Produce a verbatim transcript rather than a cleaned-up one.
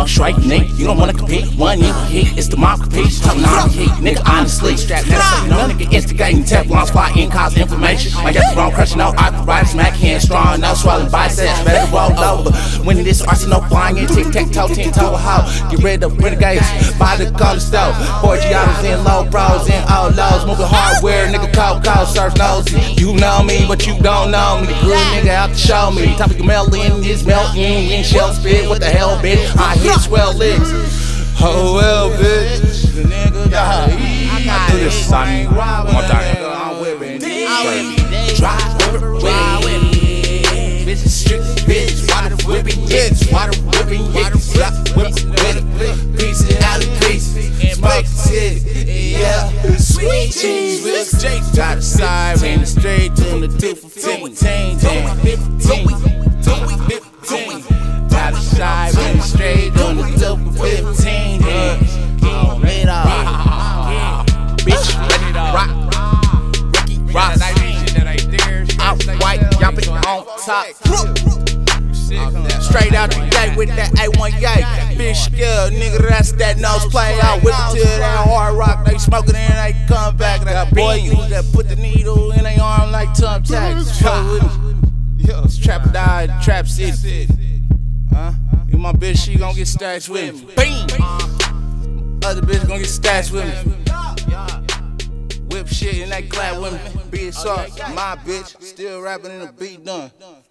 up straight, nigga. You don't wanna compete. One nigga hit, it's the mob compete. Talking on heat, nigga, honestly. Strap next to no nigga instigating Teflon spot in cause inflammation. My guess wrong, crushing no arthritis, smack hand strong, no swelling biceps, better roll over. When this arsenal flying in tic tac toe, ten toe how. Get rid of renegades by the corner store. Four Giottos in low bros and old lows. Moving hardware, nigga, cold, cold, surf nosy. You know me, but you don't know me. The crew nigga out to show me. Topic melting is melting in shell spit. What the hell, bitch? I hit swell licks. Oh well, bitch. The nigga got it. I do this song one time. I'm whipping. Dry whipper, dry whipping. Bitch, strict bitch. Water whipping, bitch. Water whipping, bitch. Slap, whip, whip. Piece it out of pieces. Smoke it, yeah. Sweet cheese with Jake. Got a siren straight to the two for fifteen. fifteen. Got a siren straight on the two for fifteen. Get off. Bitch, ready to rock. Ricky Ross. Out white, yumping on top. Straight out the gate with that A one yay. Big skill, nigga, that's that nose play. I whip it to that hard rock. They smoking it and they come back. That boy use that put the needle in their arm like thumbtacks. Yo, it's Trap Die, Trap City. Huh? You my bitch, she gon' get stacks with me. Bing! Other bitch gon' get stacks with me. Whip shit and they clap with me. Be it soft, my bitch, still rapping in the beat done.